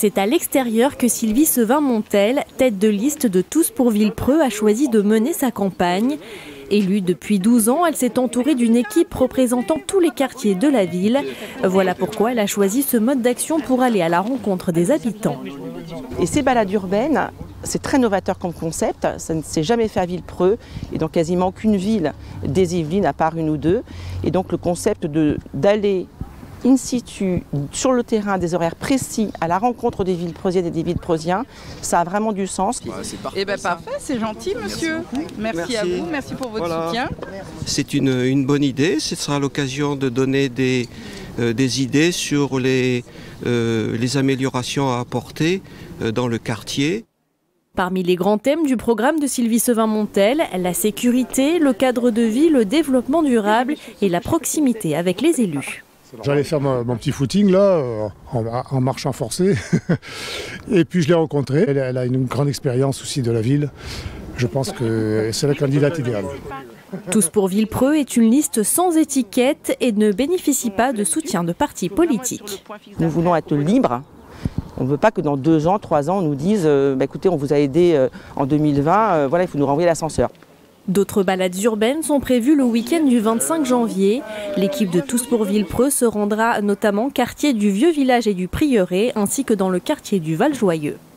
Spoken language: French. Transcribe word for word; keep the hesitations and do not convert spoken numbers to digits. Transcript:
C'est à l'extérieur que Sylvie Sevin-Montel, tête de liste de Tous pour Villepreux, a choisi de mener sa campagne. Élue depuis douze ans, elle s'est entourée d'une équipe représentant tous les quartiers de la ville. Voilà pourquoi elle a choisi ce mode d'action pour aller à la rencontre des habitants. Et ces balades urbaines, c'est très novateur comme concept, ça ne s'est jamais fait à Villepreux et dans quasiment aucune ville des Yvelines à part une ou deux. Et donc le concept d'aller in situ, sur le terrain, des horaires précis, à la rencontre des Villepreusiennes et des Villepreusiens, ça a vraiment du sens. Ouais, eh bien parfait, c'est gentil monsieur. Merci, merci à vous, merci pour votre voilà. soutien. C'est une, une bonne idée, ce sera l'occasion de donner des, euh, des idées sur les, euh, les améliorations à apporter euh, dans le quartier. Parmi les grands thèmes du programme de Sylvie Sevin-Montel, la sécurité, le cadre de vie, le développement durable et la proximité avec les élus. J'allais faire mon, mon petit footing là, euh, en, en marchant forcé. Et puis je l'ai rencontrée. Elle, elle a une grande expérience aussi de la ville. Je pense que c'est la candidate idéale. Tous pour Villepreux est une liste sans étiquette et ne bénéficie pas de soutien de partis politiques. Nous voulons être libres. On ne veut pas que dans deux ans, trois ans, on nous dise euh, bah, écoutez, on vous a aidé euh, en deux mille vingt, euh, voilà, il faut nous renvoyer l'ascenseur. D'autres balades urbaines sont prévues le week-end du vingt-cinq janvier. L'équipe de Tous pour Villepreux se rendra notamment quartier du Vieux Village et du Prieuré, ainsi que dans le quartier du Val-Joyeux.